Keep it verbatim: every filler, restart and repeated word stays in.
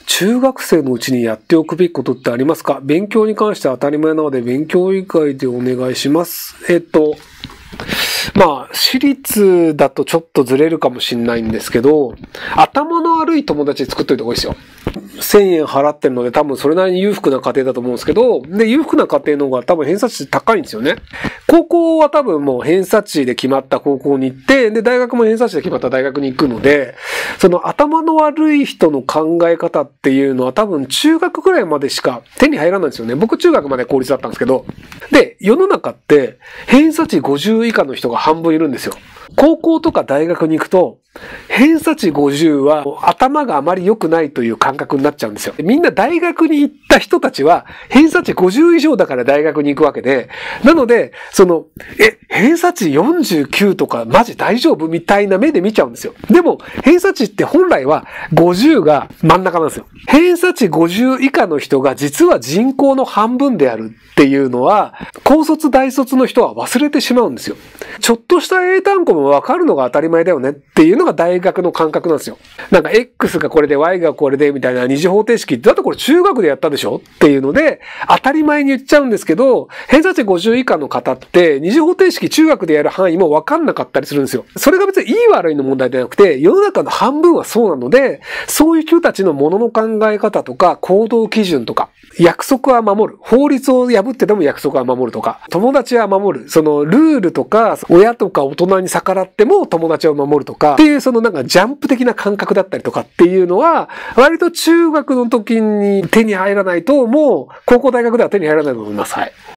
中学生のうちにやっておくべきことってありますか？勉強に関しては当たり前なので、勉強以外でお願いします。えっと、まあ、私立だとちょっとずれるかもしれないんですけど、頭の悪い友達作っといた方がいいですよ。せんえん払ってるので多分それなりに裕福な家庭だと思うんですけど、で、裕福な家庭の方が多分偏差値高いんですよね。高校は多分もう偏差値で決まった高校に行って、で、大学も偏差値で決まった大学に行くので、その頭の悪い人の考え方っていうのは多分中学ぐらいまでしか手に入らないんですよね。僕中学まで公立だったんですけど。で、世の中って偏差値ごじゅう以下の人が半分いるんですよ。高校とか大学に行くと、偏差値ごじゅうは頭があまり良くないという感覚になっちゃうんですよ。みんな大学に行った人たちは偏差値ごじゅう以上だから大学に行くわけで、なので、その、え、偏差値よんじゅうきゅうとかマジ大丈夫みたいな目で見ちゃうんですよ。でも、偏差値って本来はごじゅうが真ん中なんですよ。偏差値ごじゅう以下の人が実は人口の半分であるっていうのは、高卒大卒の人は忘れてしまうんですよ。ちょっとした英単語もわかるのが当たり前だよねっていうのが大学の感覚なんですよ。なんか X がこれで Y がこれでみたいな二次方程式ってだってこれ中学でやったでしょっていうので当たり前に言っちゃうんですけど、偏差値ごじゅう以下の方って二次方程式中学でやる範囲もわかんなかったりするんですよ。それが別にいい悪いの問題ではなくて、世の中の半分はそうなので、そういう人たちのものの考え方とか行動基準とか、約束は守る。法律を破ってでも約束は守るとか、友達は守る。そのルールとか、親とか大人に逆らっても友達を守るとか、っていうそのなんかジャンプ的な感覚だったりとかっていうのは、割と中学の時に手に入らないと、もう高校大学では手に入らないと思います。はい。